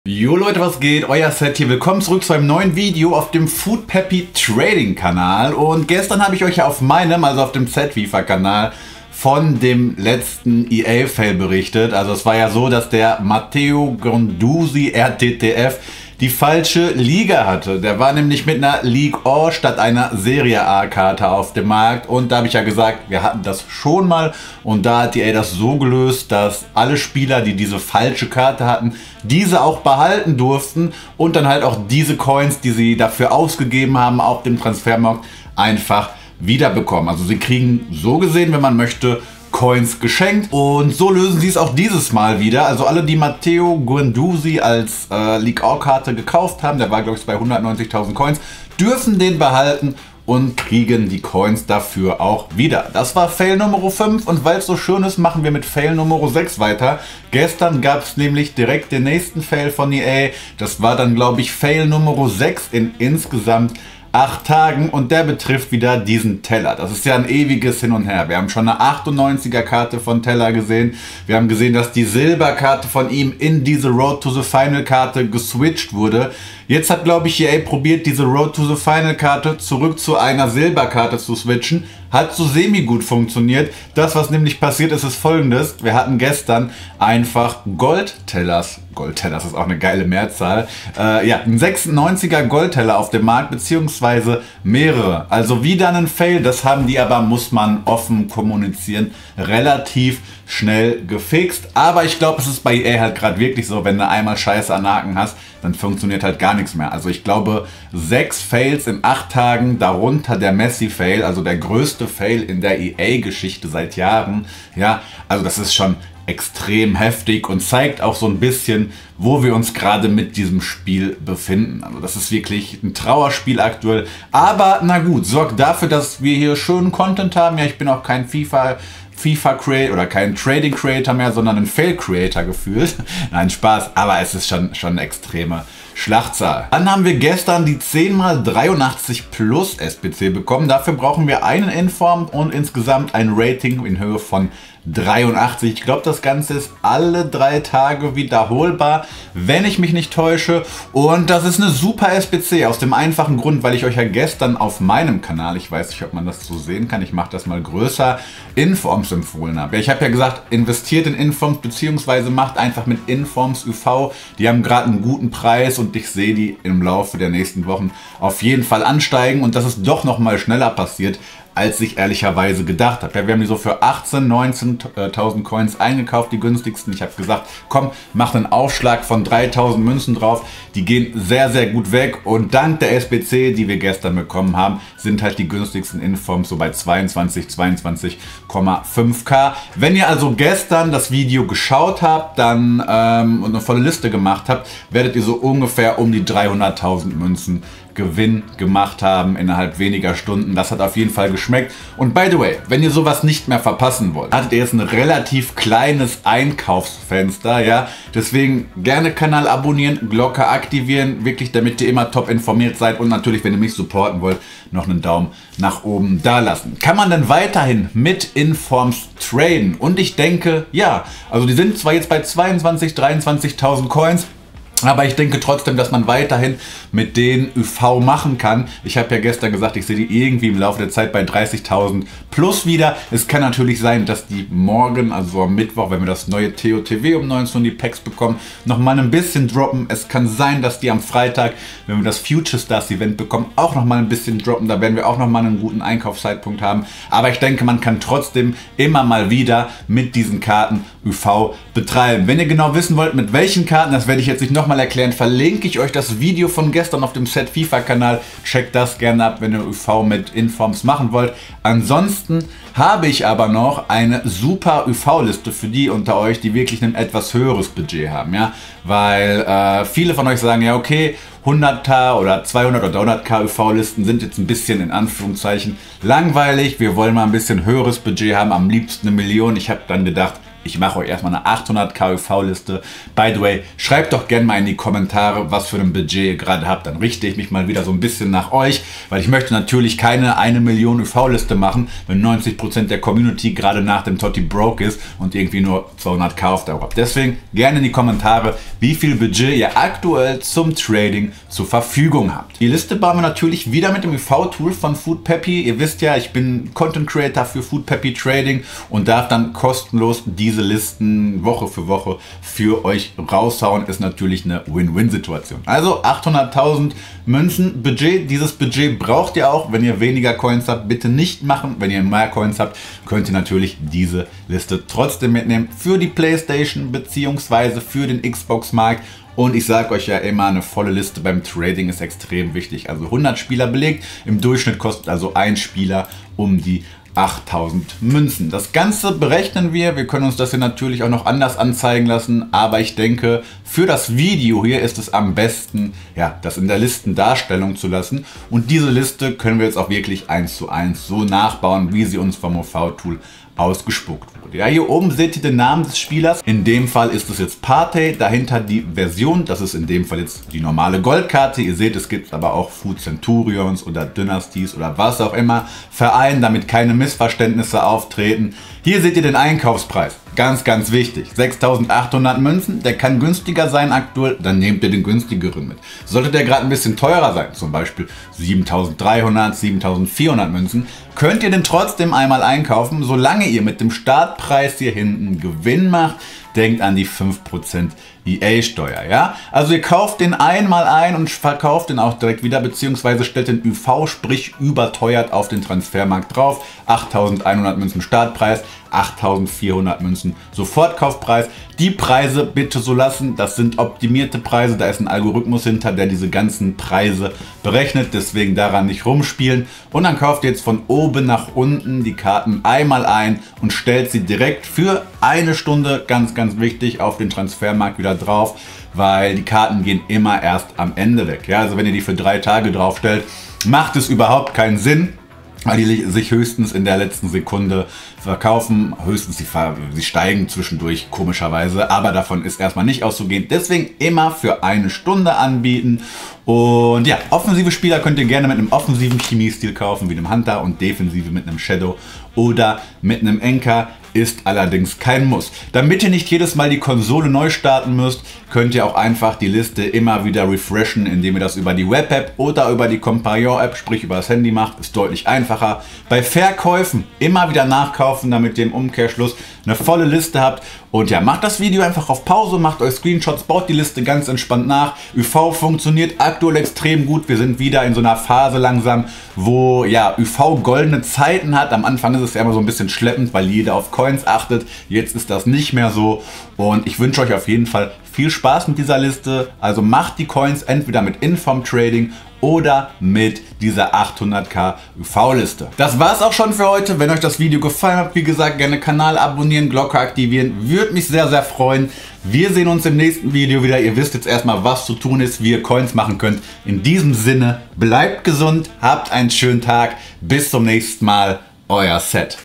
Jo Leute, was geht? Euer Set hier. Willkommen zurück zu einem neuen Video auf dem Food Peppy Trading Kanal. Und gestern habe ich euch ja auf meinem, also auf dem Z-FIFA Kanal, von dem letzten EA-Fail berichtet. Also es war ja so, dass der Matteo Guendouzi RTTF die falsche Liga hatte. Der war nämlich mit einer League A statt einer Serie A Karte auf dem Markt. Und da habe ich ja gesagt, wir hatten das schon mal. Und da hat EA das so gelöst, dass alle Spieler, die diese falsche Karte hatten, diese auch behalten durften. Und dann halt auch diese Coins, die sie dafür ausgegeben haben auf dem Transfermarkt, einfach wiederbekommen. Also sie kriegen so gesehen, wenn man möchte, Coins geschenkt, und so lösen sie es auch dieses Mal wieder. Also alle, die Matteo Guendouzi als League A-Karte gekauft haben, der war glaube ich bei 190.000 Coins, dürfen den behalten und kriegen die Coins dafür auch wieder. Das war Fail Nummer 5 und weil es so schön ist, machen wir mit Fail Nummer 6 weiter. Gestern gab es nämlich direkt den nächsten Fail von EA. Das war dann glaube ich Fail Nummer 6 in insgesamt 8 Tagen und der betrifft wieder diesen Teller. Das ist ja ein ewiges Hin und Her. Wir haben schon eine 98er Karte von Teller gesehen. Wir haben gesehen, dass die Silberkarte von ihm in diese Road to the Final Karte geswitcht wurde. Jetzt hat, glaube ich, EA probiert, diese Road to the Final Karte zurück zu einer Silberkarte zu switchen. Hat so semi-gut funktioniert. Das, was nämlich passiert ist, ist folgendes. Wir hatten gestern einfach Goldtellers. Goldtellers ist auch eine geile Mehrzahl. Ja, ein 96er Goldteller auf dem Markt, beziehungsweise mehrere. Also wieder ein Fail. Das haben die aber, muss man offen kommunizieren, relativ schnell gefixt. Aber ich glaube, es ist bei EA halt gerade wirklich so, wenn du einmal Scheiße an Haken hast, dann funktioniert halt gar nichts mehr. Also ich glaube, 6 Fails in 8 Tagen, darunter der Messi-Fail, also der größte Fail in der EA-Geschichte seit Jahren. Ja, also das ist schon extrem heftig und zeigt auch so ein bisschen, wo wir uns gerade mit diesem Spiel befinden. Also das ist wirklich ein Trauerspiel aktuell. Aber na gut, sorgt dafür, dass wir hier schönen Content haben. Ja, ich bin auch kein FIFA Creator oder kein Trading Creator mehr, sondern ein Fail Creator gefühlt. Nein, Spaß, aber es ist schon eine extreme Schlachtzahl. Dann haben wir gestern die 10x83 Plus SBC bekommen. Dafür brauchen wir einen Inform und insgesamt ein Rating in Höhe von 83. Ich glaube, das Ganze ist alle 3 Tage wiederholbar, wenn ich mich nicht täusche. Und das ist eine super SBC aus dem einfachen Grund, weil ich euch ja gestern auf meinem Kanal, ich weiß nicht, ob man das so sehen kann, ich mache das mal größer, Informs empfohlen habe. Ich habe ja gesagt, investiert in Informs, beziehungsweise macht einfach mit Informs UV. Die haben gerade einen guten Preis und ich sehe die im Laufe der nächsten Wochen auf jeden Fall ansteigen. Und das ist doch noch mal schneller passiert, als ich ehrlicherweise gedacht habe. Ja, wir haben die so für 18.000, 19.000 Coins eingekauft, die günstigsten. Ich habe gesagt, komm, mach einen Aufschlag von 3.000 Münzen drauf. Die gehen sehr, sehr gut weg. Und dank der SBC, die wir gestern bekommen haben, sind halt die günstigsten Informs so bei 22,5k. Wenn ihr also gestern das Video geschaut habt, dann und eine volle Liste gemacht habt, werdet ihr so ungefähr um die 300.000 Münzen Gewinn gemacht haben innerhalb weniger Stunden. Das hat auf jeden Fall geschmeckt. Und by the way, wenn ihr sowas nicht mehr verpassen wollt, hattet ihr jetzt ein relativ kleines Einkaufsfenster, ja. Deswegen gerne Kanal abonnieren, Glocke aktivieren, wirklich, damit ihr immer top informiert seid. Und natürlich, wenn ihr mich supporten wollt, noch einen Daumen nach oben da lassen. Kann man dann weiterhin mit Informs traden? Und ich denke, ja. Also die sind zwar jetzt bei 22.000, 23.000 Coins, aber ich denke trotzdem, dass man weiterhin mit denen UV machen kann. Ich habe ja gestern gesagt, ich sehe die irgendwie im Laufe der Zeit bei 30.000 plus wieder. Es kann natürlich sein, dass die morgen, also am Mittwoch, wenn wir das neue TOTW um 19 Uhr die Packs bekommen, nochmal ein bisschen droppen. Es kann sein, dass die am Freitag, wenn wir das Future Stars Event bekommen, auch nochmal ein bisschen droppen. Da werden wir auch nochmal einen guten Einkaufszeitpunkt haben. Aber ich denke, man kann trotzdem immer mal wieder mit diesen Karten UV betreiben. Wenn ihr genau wissen wollt, mit welchen Karten, das werde ich jetzt nicht nochmal erklären, verlinke ich euch das Video von gestern auf dem Z-FIFA Kanal. Checkt das gerne ab, wenn ihr UV mit Informs machen wollt. Ansonsten habe ich aber noch eine super UV-Liste für die unter euch, die wirklich ein etwas höheres Budget haben, ja, weil viele von euch sagen, ja okay, 100k oder 200 oder 300k UV-Listen sind jetzt ein bisschen in Anführungszeichen langweilig. Wir wollen mal ein bisschen höheres Budget haben, am liebsten 1 Million. Ich habe dann gedacht, Ich mache euch erstmal eine 800k UV-Liste. By the way, schreibt doch gerne mal in die Kommentare, was für ein Budget ihr gerade habt. Dann richte ich mich mal wieder so ein bisschen nach euch, weil ich möchte natürlich keine 1 Million UV-Liste machen, wenn 90% der Community gerade nach dem Totti broke ist und irgendwie nur 200k auf der Uhr habt. Deswegen gerne in die Kommentare, wie viel Budget ihr aktuell zum Trading zur Verfügung habt. Die Liste bauen wir natürlich wieder mit dem UV-Tool von FoodPeppy. Ihr wisst ja, ich bin Content Creator für FoodPeppy Trading und darf dann kostenlos diese Listen Woche für Woche für euch raushauen. Ist natürlich eine Win-Win-Situation. Also 800.000 Münzen Budget. Dieses Budget braucht ihr auch. Wenn ihr weniger Coins habt, bitte nicht machen. Wenn ihr mehr Coins habt, könnt ihr natürlich diese Liste trotzdem mitnehmen für die PlayStation bzw. für den Xbox-Markt. Und ich sage euch ja immer, eine volle Liste beim Trading ist extrem wichtig. Also 100 Spieler belegt. Im Durchschnitt kostet also ein Spieler um die 8000 Münzen. Das Ganze berechnen wir. Wir können uns das hier natürlich auch noch anders anzeigen lassen, aber ich denke, für das Video hier ist es am besten, ja, das in der Listendarstellung zu lassen. Und diese Liste können wir jetzt auch wirklich 1:1 so nachbauen, wie sie uns vom OV-Tool ausgespuckt wurde. Ja, hier oben seht ihr den Namen des Spielers. In dem Fall ist es jetzt Partey, dahinter die Version. Das ist in dem Fall jetzt die normale Goldkarte. Ihr seht, es gibt aber auch Food Centurions oder Dynasties oder was auch immer. Verein, damit keine Missverständnisse auftreten. Hier seht ihr den Einkaufspreis. Ganz, ganz wichtig. 6.800 Münzen. Der kann günstiger sein aktuell, dann nehmt ihr den günstigeren mit. Sollte der gerade ein bisschen teurer sein, zum Beispiel 7.300, 7.400 Münzen, könnt ihr den trotzdem einmal einkaufen, solange ihr mit dem Startpreis hier hinten Gewinn macht. Denkt an die 5% EA-Steuer, ja? Also ihr kauft den einmal ein und verkauft den auch direkt wieder, beziehungsweise stellt den UV, sprich überteuert auf den Transfermarkt drauf. 8.100 Münzen Startpreis, 8.400 Münzen Sofortkaufpreis. Die Preise bitte so lassen, das sind optimierte Preise, da ist ein Algorithmus hinter, der diese ganzen Preise berechnet, deswegen daran nicht rumspielen. Und dann kauft ihr jetzt von oben nach unten die Karten einmal ein und stellt sie direkt für eine Stunde, ganz, ganz wichtig, auf den Transfermarkt wieder drauf, weil die Karten gehen immer erst am Ende weg. Ja, also wenn ihr die für 3 Tage drauf stellt, macht es überhaupt keinen Sinn, weil die sich höchstens in der letzten Sekunde verkaufen. Höchstens sie steigen zwischendurch komischerweise, aber davon ist erstmal nicht auszugehen. Deswegen immer für eine Stunde anbieten. Und ja, offensive Spieler könnt ihr gerne mit einem offensiven Chemiestil kaufen, wie einem Hunter, und defensive mit einem Shadow oder mit einem Enker. Ist allerdings kein Muss. Damit ihr nicht jedes Mal die Konsole neu starten müsst, könnt ihr auch einfach die Liste immer wieder refreshen, indem ihr das über die Web-App oder über die Comparion-App, sprich über das Handy macht. Ist deutlich einfacher. Bei Verkäufen immer wieder nachkaufen, damit ihr im Umkehrschluss eine volle Liste habt. Und ja, macht das Video einfach auf Pause, macht euch Screenshots, baut die Liste ganz entspannt nach. UV funktioniert aktuell extrem gut. Wir sind wieder in so einer Phase langsam, wo ja UV goldene Zeiten hat. Am Anfang ist es ja immer so ein bisschen schleppend, weil jeder auf Coins achtet. Jetzt ist das nicht mehr so. Und ich wünsche euch auf jeden Fall viel Spaß mit dieser Liste. Also macht die Coins entweder mit Inform Trading oder mit dieser 800k UV-Liste. Das war es auch schon für heute. Wenn euch das Video gefallen hat, wie gesagt, gerne Kanal abonnieren, Glocke aktivieren. Würde mich sehr, sehr freuen. Wir sehen uns im nächsten Video wieder. Ihr wisst jetzt erstmal, was zu tun ist, wie ihr Coins machen könnt. In diesem Sinne, bleibt gesund, habt einen schönen Tag. Bis zum nächsten Mal. Euer Set.